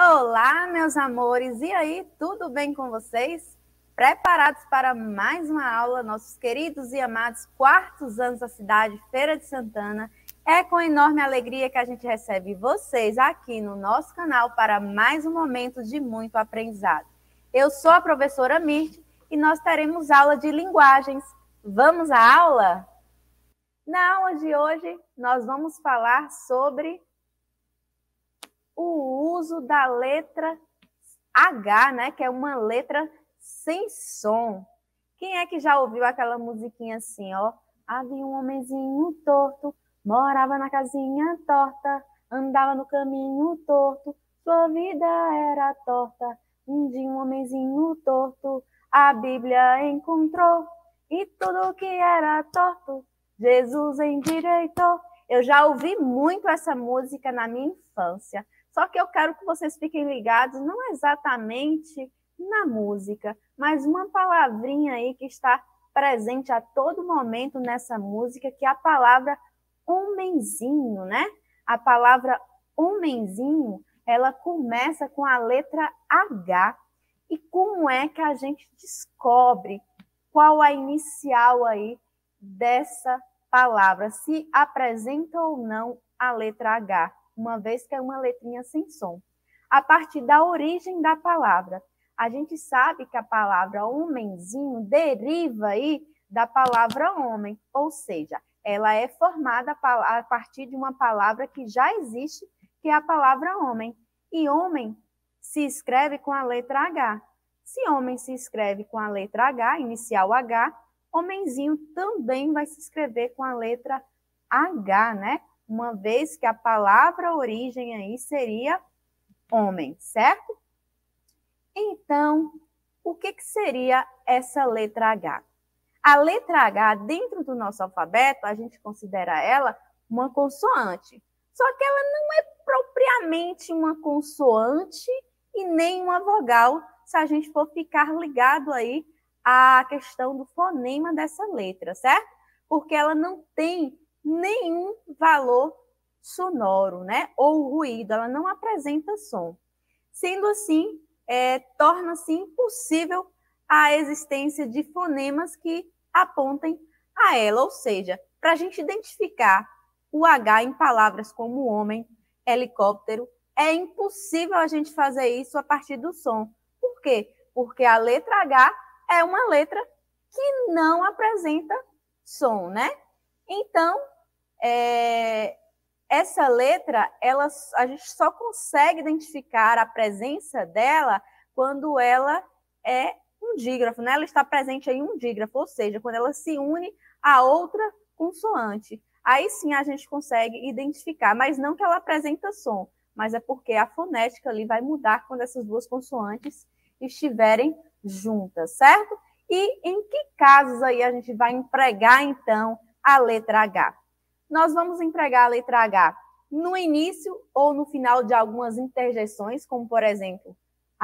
Olá, meus amores! E aí, tudo bem com vocês? Preparados para mais uma aula, nossos queridos e amados quartos anos da cidade, Feira de Santana? É com enorme alegria que a gente recebe vocês aqui no nosso canal para mais um momento de muito aprendizado. Eu sou a professora Mirth e nós teremos aula de linguagens. Vamos à aula? Na aula de hoje, nós vamos falar sobre o uso da letra H, né? Que é uma letra sem som. Quem é que já ouviu aquela musiquinha assim, ó? Havia um homenzinho torto, morava na casinha torta, andava no caminho torto, sua vida era torta. Um dia um homenzinho torto, a Bíblia encontrou, e tudo que era torto, Jesus endireitou. Eu já ouvi muito essa música na minha infância. Só que eu quero que vocês fiquem ligados, não exatamente na música, mas uma palavrinha aí que está presente a todo momento nessa música, que é a palavra homenzinho, né? A palavra homenzinho, ela começa com a letra H. E como é que a gente descobre qual a inicial aí dessa palavra? Se apresenta ou não a letra H? Uma vez que é uma letrinha sem som. A partir da origem da palavra, a gente sabe que a palavra homenzinho deriva aí da palavra homem, ou seja, ela é formada a partir de uma palavra que já existe, que é a palavra homem. E homem se escreve com a letra H. Se homem se escreve com a letra H, inicial H, homenzinho também vai se escrever com a letra H, né? Uma vez que a palavra origem aí seria homem, certo? Então, o que seria essa letra H? A letra H, dentro do nosso alfabeto, a gente considera ela uma consoante. Só que ela não é propriamente uma consoante e nem uma vogal, se a gente for ficar ligado aí à questão do fonema dessa letra, certo? Porque ela não tem nenhum valor sonoro, né? Ou ruído, ela não apresenta som. Sendo assim, torna-se impossível a existência de fonemas que apontem a ela, ou seja, para a gente identificar o H em palavras como homem, helicóptero, é impossível a gente fazer isso a partir do som. Por quê? Porque a letra H é uma letra que não apresenta som, né? Então, essa letra, a gente só consegue identificar a presença dela quando ela é um dígrafo, né? Ela está presente em um dígrafo, ou seja, quando ela se une a outra consoante. Aí sim a gente consegue identificar, mas não que ela apresenta som, mas é porque a fonética ali vai mudar quando essas duas consoantes estiverem juntas, certo? E em que casos aí a gente vai empregar, então, a letra H? Nós vamos empregar a letra H no início ou no final de algumas interjeições, como, por exemplo,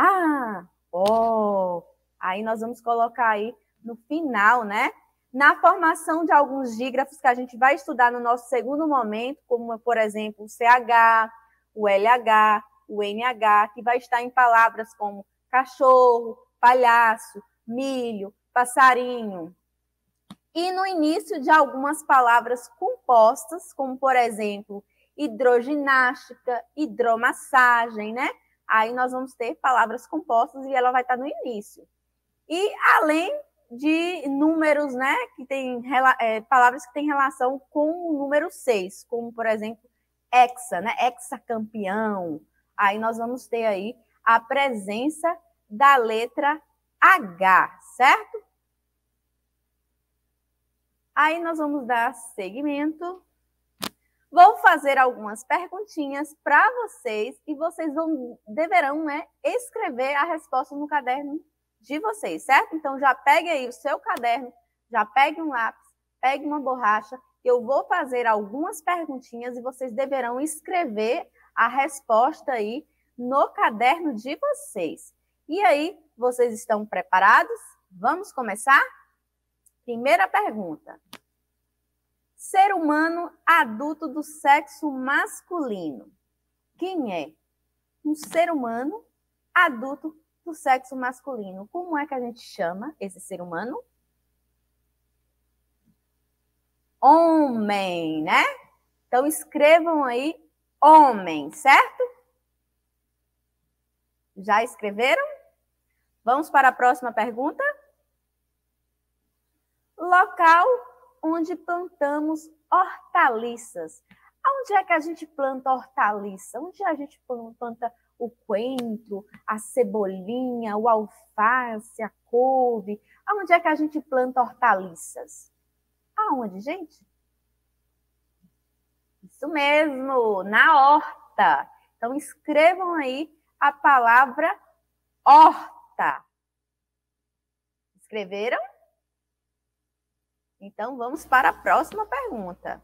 ó. Aí nós vamos colocar aí no final, né? Na formação de alguns dígrafos que a gente vai estudar no nosso segundo momento, como, por exemplo, o CH, o LH, o NH, que vai estar em palavras como cachorro, palhaço, milho, passarinho. E no início de algumas palavras compostas, como, por exemplo, hidroginástica, hidromassagem, né? Aí nós vamos ter palavras compostas e ela vai estar no início. E além de números, né, que tem palavras que têm relação com o número 6, como, por exemplo, hexa, né? Hexacampeão. Aí nós vamos ter aí a presença da letra H, certo? Aí nós vamos dar seguimento. Vou fazer algumas perguntinhas para vocês e vocês deverão, né, escrever a resposta no caderno de vocês, certo? Então já pegue aí o seu caderno, já pegue um lápis, pegue uma borracha. Eu vou fazer algumas perguntinhas e vocês deverão escrever a resposta aí no caderno de vocês. E aí, vocês estão preparados? Vamos começar? Primeira pergunta. Ser humano adulto do sexo masculino. Quem é? um ser humano adulto do sexo masculino. Como é que a gente chama esse ser humano? Homem, né? Então, escrevam aí homem, certo? Já escreveram? Vamos para a próxima pergunta? Local onde plantamos hortaliças. Onde é que a gente planta hortaliça? Onde a gente planta o coentro, a cebolinha, o alface, a couve? Onde é que a gente planta hortaliças? Aonde, gente? Isso mesmo, na horta. Então, escrevam aí a palavra horta. Escreveram? Então, vamos para a próxima pergunta.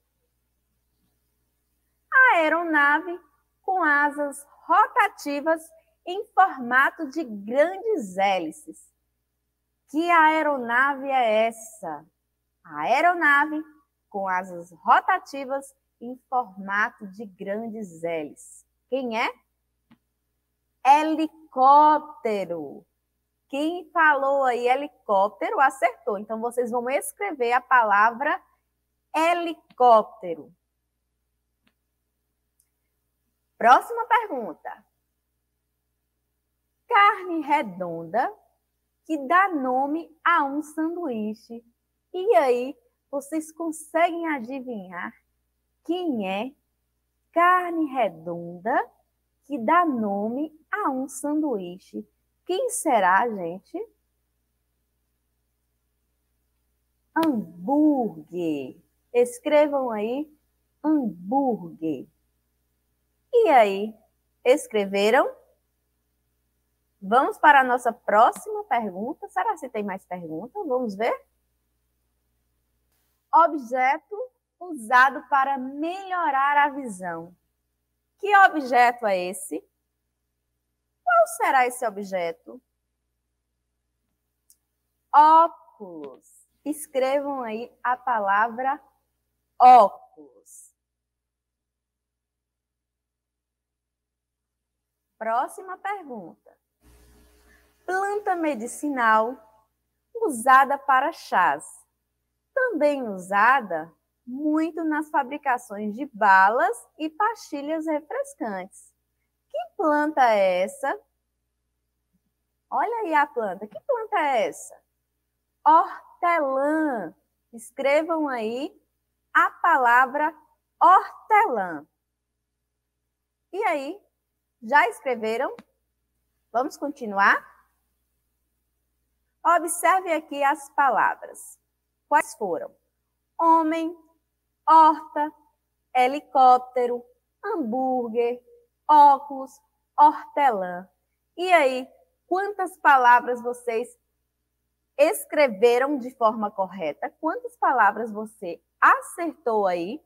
A aeronave com asas rotativas em formato de grandes hélices. Que aeronave é essa? A aeronave com asas rotativas em formato de grandes hélices. Quem é? Helicóptero. Quem falou aí helicóptero acertou. Então, vocês vão escrever a palavra helicóptero. Próxima pergunta. Carne redonda que dá nome a um sanduíche. E aí, vocês conseguem adivinhar quem é carne redonda que dá nome a um sanduíche? Quem será, gente? Hambúrguer. Escrevam aí, hambúrguer. E aí, escreveram? Vamos para a nossa próxima pergunta. Será que tem mais perguntas? Vamos ver? Objeto usado para melhorar a visão. Que objeto é esse? Qual será esse objeto? Óculos. Escrevam aí a palavra óculos. Próxima pergunta. Planta medicinal usada para chás. Também usada muito nas fabricações de balas e pastilhas refrescantes. Que planta é essa? Olha aí a planta. Que planta é essa? Hortelã. Escrevam aí a palavra hortelã. E aí, já escreveram? Vamos continuar? Observe aqui as palavras. Quais foram? Homem, horta, helicóptero, hambúrguer, óculos, hortelã. E aí, quantas palavras vocês escreveram de forma correta? Quantas palavras você acertou aí?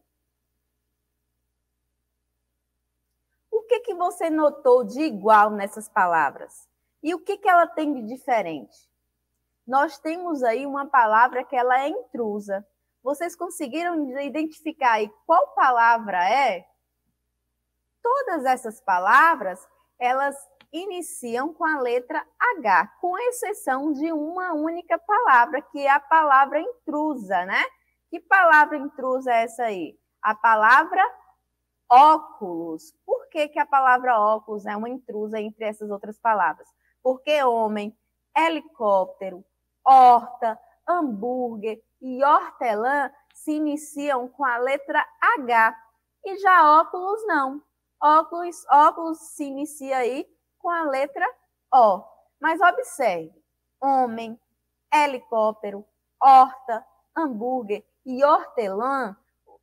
O que você notou de igual nessas palavras? E o que ela tem de diferente? Nós temos aí uma palavra que ela é intrusa. Vocês conseguiram identificar aí qual palavra é? Todas essas palavras, elas iniciam com a letra H, com exceção de uma única palavra, que é a palavra intrusa, né? Que palavra intrusa é essa aí? A palavra óculos. Por que a palavra óculos é uma intrusa entre essas outras palavras? Porque homem, helicóptero, horta, hambúrguer e hortelã se iniciam com a letra H. E já óculos não. Óculos se inicia aí com a letra O. Mas observe, homem, helicóptero, horta, hambúrguer e hortelã,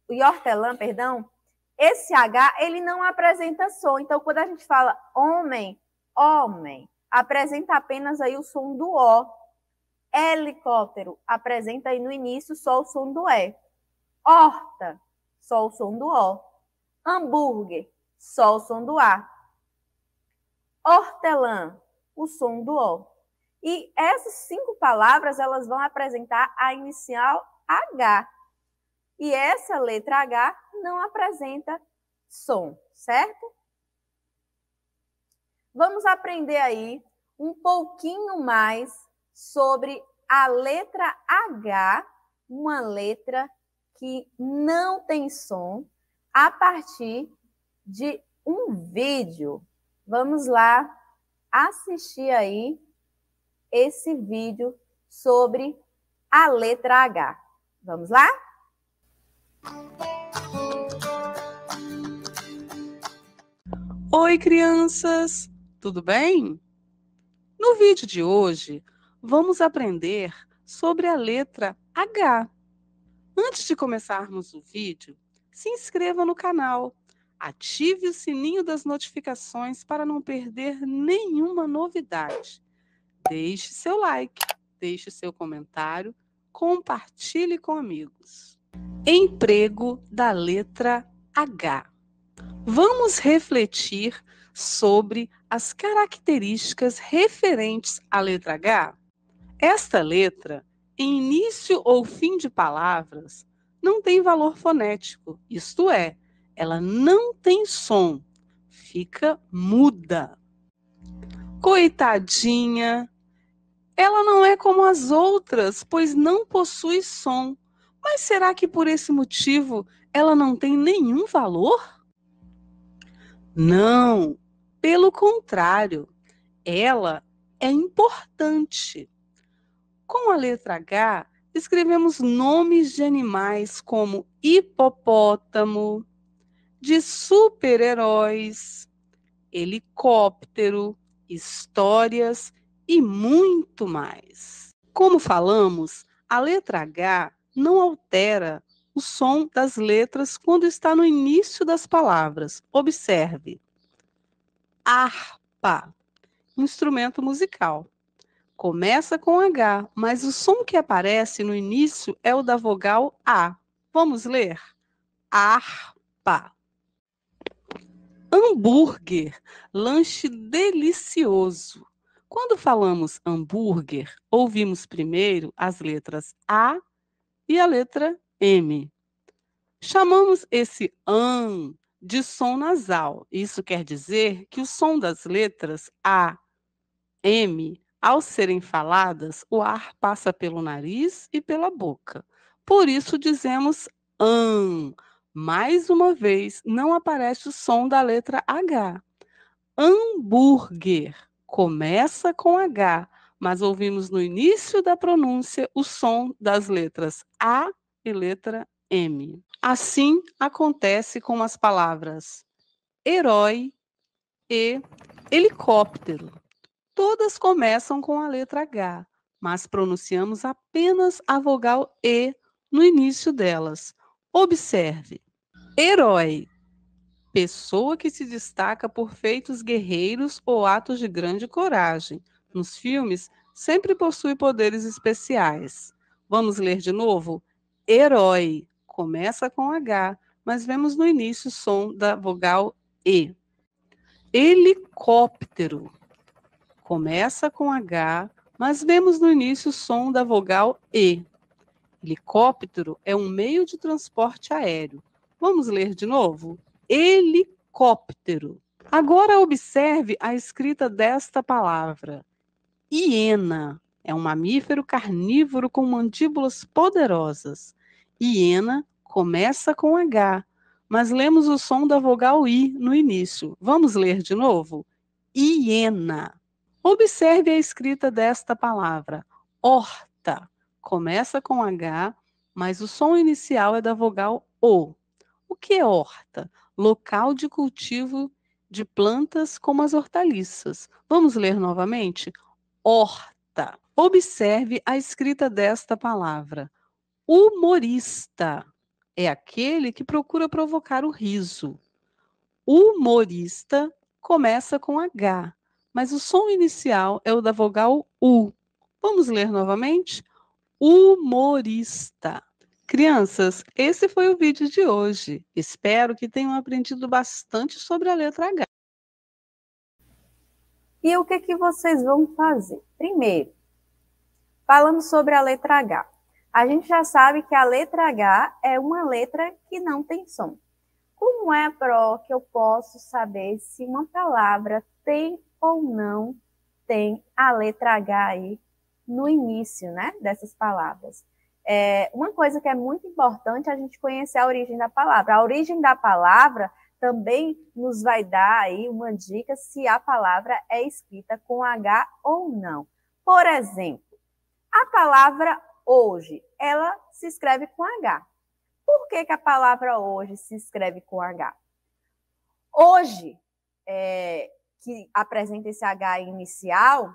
esse H, ele não apresenta som. Então, quando a gente fala homem, apresenta apenas aí o som do O. Helicóptero apresenta aí no início só o som do E. Horta, só o som do O. Hambúrguer, só o som do A. Hortelã, o som do O. E essas 5 palavras, elas vão apresentar a inicial H. E essa letra H não apresenta som, certo? Vamos aprender aí um pouquinho mais sobre a letra H, uma letra que não tem som, a partir de um vídeo. Vamos lá assistir aí esse vídeo sobre a letra H. Vamos lá? Oi, crianças! Tudo bem? No vídeo de hoje, vamos aprender sobre a letra H. Antes de começarmos o vídeo, se inscreva no canal, ative o sininho das notificações para não perder nenhuma novidade. Deixe seu like, deixe seu comentário, compartilhe com amigos. Emprego da letra H. Vamos refletir sobre as características referentes à letra H. Esta letra, em início ou fim de palavras, não tem valor fonético, isto é, ela não tem som, fica muda. Coitadinha, ela não é como as outras, pois não possui som. Mas será que por esse motivo ela não tem nenhum valor? Não, pelo contrário, ela é importante. Com a letra H, escrevemos nomes de animais como hipopótamo, de super-heróis, helicóptero, histórias e muito mais. Como falamos, a letra H não altera o som das letras quando está no início das palavras. Observe. Harpa, instrumento musical. Começa com H, mas o som que aparece no início é o da vogal A. Vamos ler? Harpa. Hambúrguer, lanche delicioso. Quando falamos hambúrguer, ouvimos primeiro as letras A e a letra M. Chamamos esse an de som nasal. Isso quer dizer que o som das letras A, M, ao serem faladas, o ar passa pelo nariz e pela boca. Por isso dizemos an. Mais uma vez, não aparece o som da letra H. Hambúrguer começa com H, mas ouvimos no início da pronúncia o som das letras A e letra M. Assim acontece com as palavras herói e helicóptero. Todas começam com a letra H, mas pronunciamos apenas a vogal E no início delas. Observe: herói, pessoa que se destaca por feitos guerreiros ou atos de grande coragem. Nos filmes, sempre possui poderes especiais. Vamos ler de novo? Herói, começa com H, mas vemos no início o som da vogal E. Helicóptero, começa com H, mas vemos no início o som da vogal E. Helicóptero é um meio de transporte aéreo. Vamos ler de novo? Helicóptero. Agora observe a escrita desta palavra. Hiena é um mamífero carnívoro com mandíbulas poderosas. Hiena começa com H, mas lemos o som da vogal I no início. Vamos ler de novo? Hiena. Observe a escrita desta palavra. Horta começa com H, mas o som inicial é da vogal O. O que é horta? Local de cultivo de plantas como as hortaliças. Vamos ler novamente? Horta. Observe a escrita desta palavra. Humorista é aquele que procura provocar o riso. Humorista começa com H, mas o som inicial é o da vogal U. Vamos ler novamente? Humorista. Crianças, esse foi o vídeo de hoje. Espero que tenham aprendido bastante sobre a letra H. E o que vocês vão fazer? Primeiro, falando sobre a letra H. A gente já sabe que a letra H é uma letra que não tem som. Como é, Pro, que eu posso saber se uma palavra tem ou não tem a letra H aí no início, né, dessas palavras. Uma coisa que é muito importante é a gente conhecer a origem da palavra. A origem da palavra também nos vai dar aí uma dica se a palavra é escrita com H ou não. Por exemplo, a palavra hoje, ela se escreve com H. Por que a palavra hoje se escreve com H? Hoje, que apresenta esse H inicial,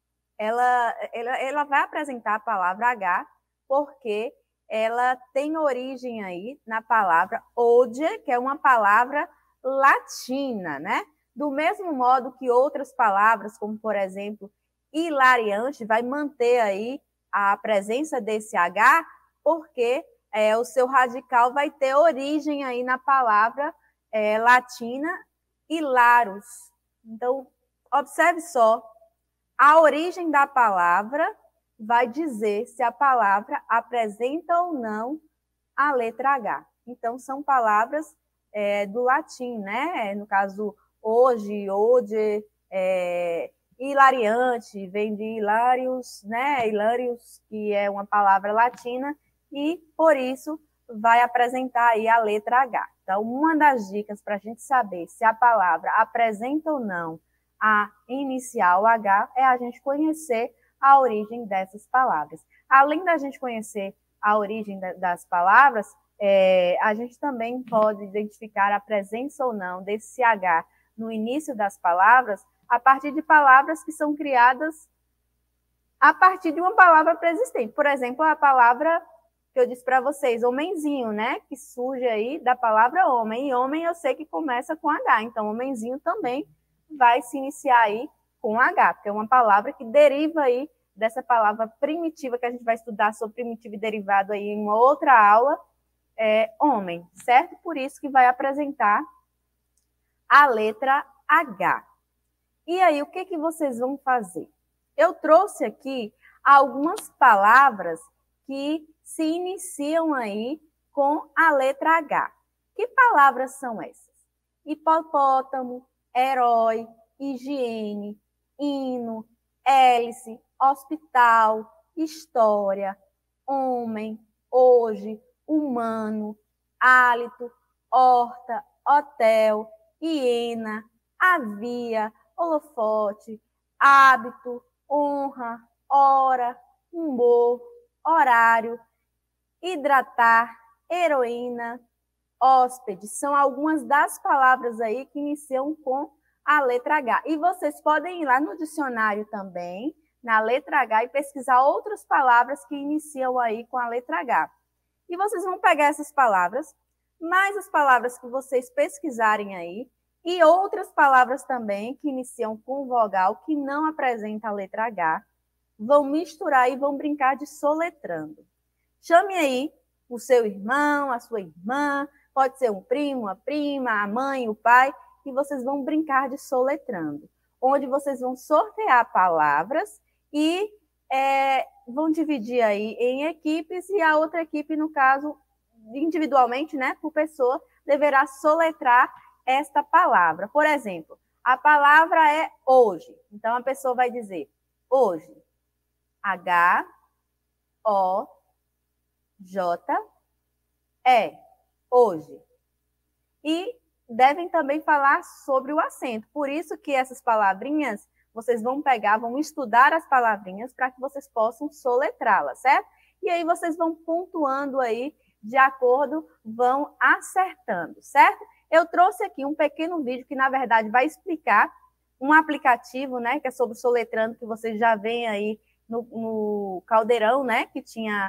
ela vai apresentar a palavra H porque ela tem origem aí na palavra ode, que é uma palavra latina, né? Do mesmo modo que outras palavras, como por exemplo, hilariante, vai manter aí a presença desse H, porque o seu radical vai ter origem aí na palavra latina hilarus. Então, observe só, a origem da palavra vai dizer se a palavra apresenta ou não a letra H. Então, são palavras do latim, né? No caso, hoje, ode, hilariante, vem de hilarius, né? Hilarius, que é uma palavra latina, e por isso vai apresentar aí a letra H. Então, uma das dicas para a gente saber se a palavra apresenta ou não a inicial H é a gente conhecer a origem dessas palavras. Além da gente conhecer a origem das palavras, a gente também pode identificar a presença ou não desse H no início das palavras a partir de palavras que são criadas a partir de uma palavra preexistente. Por exemplo, a palavra que eu disse para vocês, homenzinho, né? Que surge aí da palavra homem. E homem eu sei que começa com H, então homenzinho também vai se iniciar aí com H, porque é uma palavra que deriva aí dessa palavra primitiva que a gente vai estudar sobre primitivo e derivado aí em uma outra aula, homem, certo? Por isso que vai apresentar a letra H. E aí, o que vocês vão fazer? Eu trouxe aqui algumas palavras que se iniciam aí com a letra H. Que palavras são essas? Hipopótamo, herói, higiene, hino, hélice, hospital, história, homem, hoje, humano, hálito, horta, hotel, hiena, havia, holofote, hábito, honra, hora, humor, horário, hidratar, heroína, hóspede. São algumas das palavras aí que iniciam com a letra H. E vocês podem ir lá no dicionário também, na letra H, e pesquisar outras palavras que iniciam aí com a letra H. E vocês vão pegar essas palavras, mais as palavras que vocês pesquisarem aí, e outras palavras também que iniciam com vogal, que não apresentam a letra H, vão misturar e vão brincar de soletrando. Chame aí o seu irmão, a sua irmã, pode ser um primo, uma prima, a mãe, o pai, e vocês vão brincar de soletrando, onde vocês vão sortear palavras e vão dividir aí em equipes, e a outra equipe, no caso, individualmente, né, por pessoa, deverá soletrar esta palavra. Por exemplo, a palavra é hoje. Então, a pessoa vai dizer hoje. H-O-J-E. Hoje. E devem também falar sobre o acento. Por isso que essas palavrinhas, vocês vão pegar, vão estudar as palavrinhas para que vocês possam soletrá-las, certo? E aí vocês vão pontuando aí de acordo, vão acertando, certo? Eu trouxe aqui um pequeno vídeo que, na verdade, vai explicar um aplicativo, né, que é sobre soletrando, que vocês já veem aí no Caldeirão, né, que tinha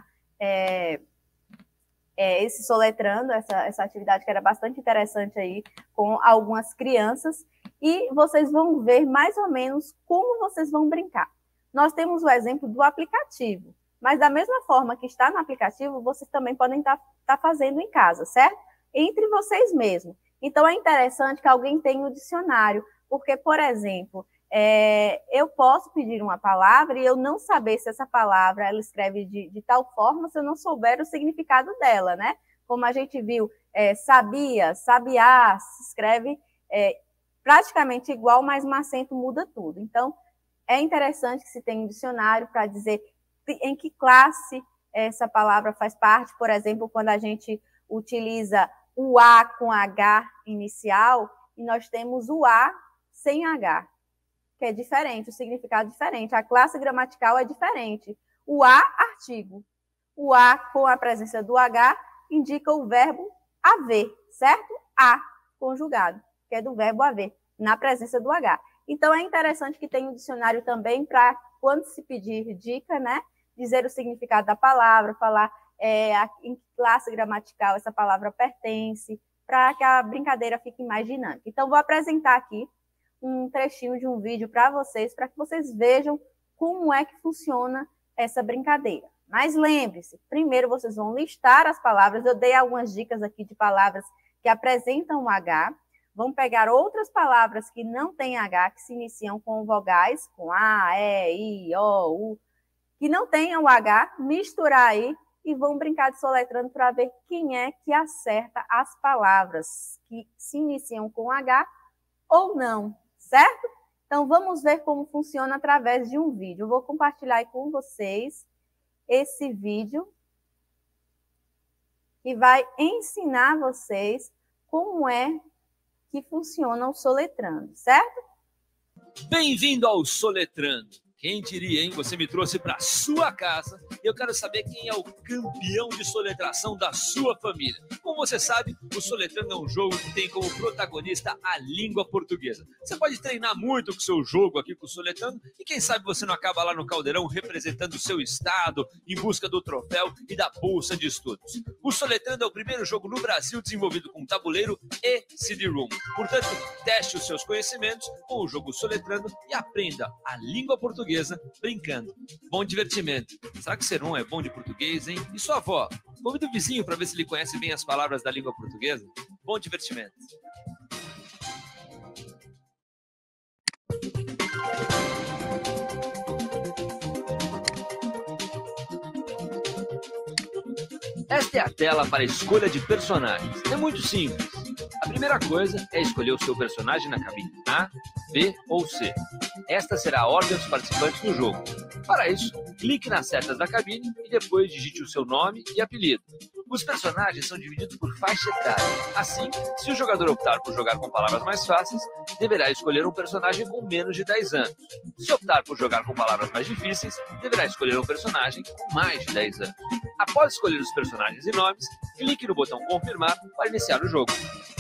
esse soletrando, essa atividade que era bastante interessante aí com algumas crianças, e vocês vão ver mais ou menos como vocês vão brincar. Nós temos o exemplo do aplicativo, mas da mesma forma que está no aplicativo, vocês também podem estar fazendo em casa, certo? Entre vocês mesmos. Então, é interessante que alguém tenha o dicionário, porque, por exemplo, eu posso pedir uma palavra e eu não saber se essa palavra ela escreve de tal forma se eu não souber o significado dela, né? Como a gente viu, sabia, sabiá, se escreve praticamente igual, mas um acento muda tudo. Então, é interessante que se tenha um dicionário para dizer em que classe essa palavra faz parte. Por exemplo, quando a gente utiliza o A com H inicial, e nós temos o A sem H, que é diferente, o significado é diferente. A classe gramatical é diferente. O A, artigo. O A com a presença do H indica o verbo haver, certo? A, conjugado, que é do verbo haver, na presença do H. Então, é interessante que tenha um dicionário também para, quando se pedir dica, né, dizer o significado da palavra, falar em que classe gramatical essa palavra pertence, para que a brincadeira fique mais dinâmica. Então, vou apresentar aqui um trechinho de um vídeo para que vocês vejam como é que funciona essa brincadeira. Mas lembre-se, primeiro vocês vão listar as palavras. Eu dei algumas dicas aqui de palavras que apresentam o H. Vamos pegar outras palavras que não têm H, que se iniciam com vogais, com A, E, I, O, U, que não tenham o H, misturar aí e vão brincar de soletrando para ver quem é que acerta as palavras que se iniciam com H ou não, certo? Então, vamos ver como funciona através de um vídeo. Eu vou compartilhar aí com vocês esse vídeo que vai ensinar vocês como é que funciona o soletrando, certo? Bem-vindo ao Soletrando. Quem diria, hein? Você me trouxe para sua casa e eu quero saber quem é o campeão de soletração da sua família. Como você sabe, o Soletrando é um jogo que tem como protagonista a língua portuguesa. Você pode treinar muito com o seu jogo aqui com o Soletrando e quem sabe você não acaba lá no Caldeirão representando o seu estado em busca do troféu e da bolsa de estudos. O Soletrando é o primeiro jogo no Brasil desenvolvido com tabuleiro e CD-ROM. Portanto, teste os seus conhecimentos com o jogo Soletrando e aprenda a língua portuguesa brincando. Bom divertimento. Será que ser um é bom de português, hein? E sua avó? Convida o vizinho para ver se ele conhece bem as palavras da língua portuguesa. Bom divertimento. Esta é a tela para a escolha de personagens. É muito simples. A primeira coisa é escolher o seu personagem na cabine A, B ou C. Esta será a ordem dos participantes do jogo. Para isso, clique nas setas da cabine e depois digite o seu nome e apelido. Os personagens são divididos por faixa etária. Assim, se o jogador optar por jogar com palavras mais fáceis, deverá escolher um personagem com menos de 10 anos. Se optar por jogar com palavras mais difíceis, deverá escolher um personagem com mais de 10 anos. Após escolher os personagens e nomes, clique no botão confirmar para iniciar o jogo.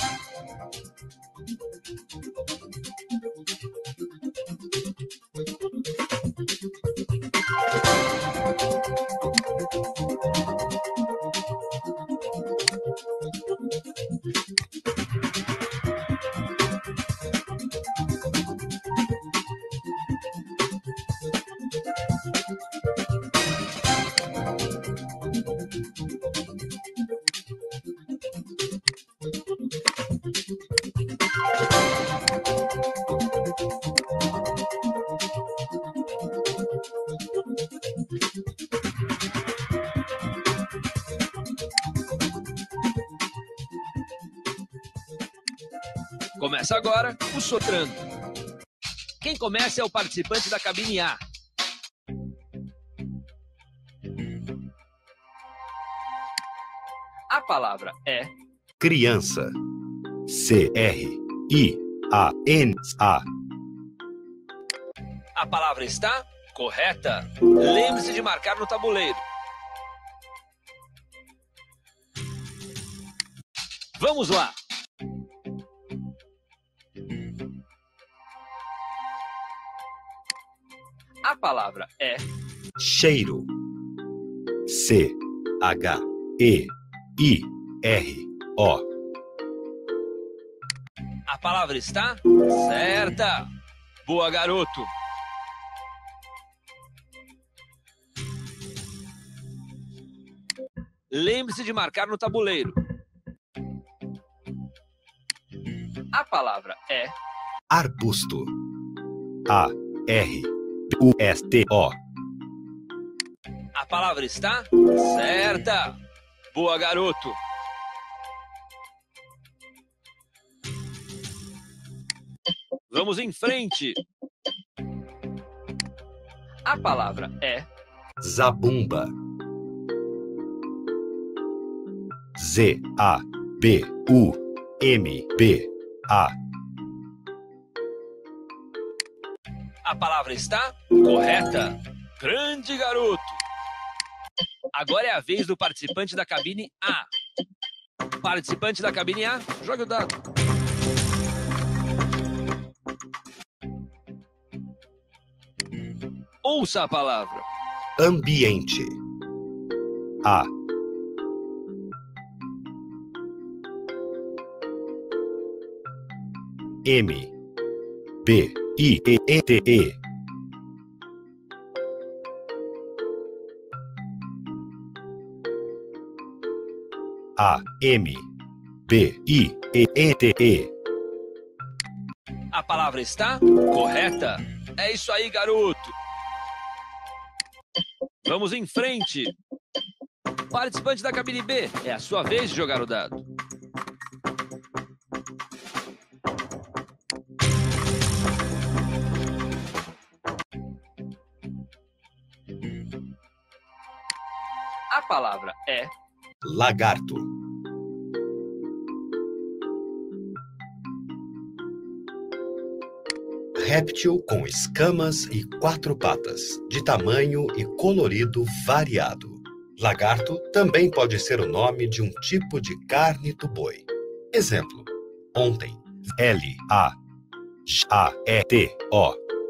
Começa agora o Soletrando. Quem começa é o participante da cabine A. A palavra é criança. C-R-I-A-N-A. A palavra está correta. Lembre-se de marcar no tabuleiro. Vamos lá. A palavra é cheiro. C-H-E-I-R-O. A palavra está certa. Boa, garoto. Lembre-se de marcar no tabuleiro. A palavra é arbusto. A-R-B-U-S-T-O. A palavra está certa. Boa, garoto. Vamos em frente. A palavra é Zabumba. Z-A-B-U-M-B-A. A palavra está correta. Grande garoto. Agora é a vez do participante da cabine A. Participante da cabine A, jogue o dado. Ouça a palavra. Ambiente. A. M. B. I. E. E. T. E. A. M. B. I. E. E. T. E. A palavra está correta. É isso aí, garoto. Vamos em frente. Participante da cabine B, é a sua vez de jogar o dado. A palavra é Lagarto. Réptil com escamas e 4 patas, de tamanho e colorido variado. Lagarto também pode ser o nome de um tipo de carne do boi. Exemplo: ontem. L-A-G-A-E-T-O.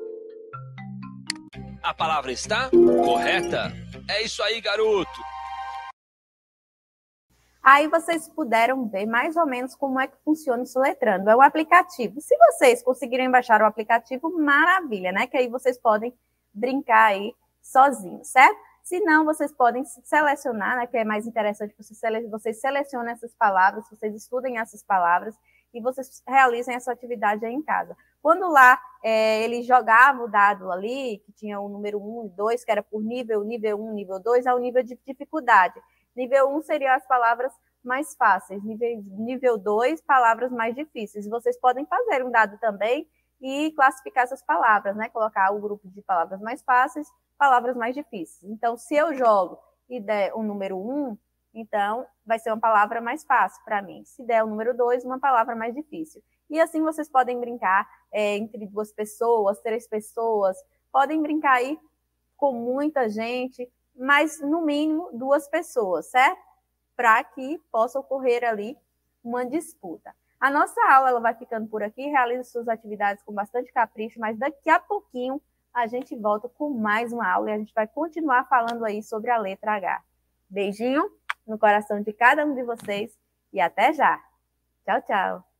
A palavra está correta. É isso aí, garoto. Aí vocês puderam ver mais ou menos como é que funciona o Soletrando. É um aplicativo. Se vocês conseguirem baixar o aplicativo, maravilha, né? Que aí vocês podem brincar aí sozinhos, certo? Se não, vocês podem selecionar, né? Que é mais interessante que vocês selecionem essas palavras, vocês estudem essas palavras e vocês realizem essa atividade aí em casa. Quando lá ele jogava o dado ali, que tinha o número 1 e 2, que era por nível 1, nível 2, ao nível de dificuldade. Nível 1 seriam as palavras mais fáceis. Nível 2, palavras mais difíceis. Vocês podem fazer um dado também e classificar essas palavras, né? Colocar o grupo de palavras mais fáceis, palavras mais difíceis. Então, se eu jogo e der o número 1, então vai ser uma palavra mais fácil para mim. Se der o número 2, uma palavra mais difícil. E assim vocês podem brincar entre 2 pessoas, 3 pessoas. Podem brincar aí com muita gente, mas no mínimo 2 pessoas, certo? Para que possa ocorrer ali uma disputa. A nossa aula ela vai ficando por aqui, realize suas atividades com bastante capricho, mas daqui a pouquinho a gente volta com mais uma aula e a gente vai continuar falando aí sobre a letra H. Beijinho no coração de cada um de vocês e até já. Tchau, tchau.